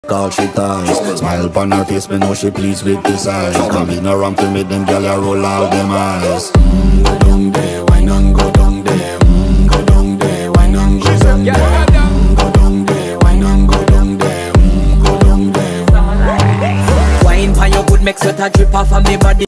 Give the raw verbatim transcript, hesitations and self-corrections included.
All she ties, smile upon her face, me know she pleased with this eyes. Come in around to me, them gyal a roll out them eyes. Mm, go down there, why not go down there? Mm, go down there, why not go down there? Mm, go down there, why not go down there? Mm, go down there. Wine pon your good, make sweat a drip off of me body.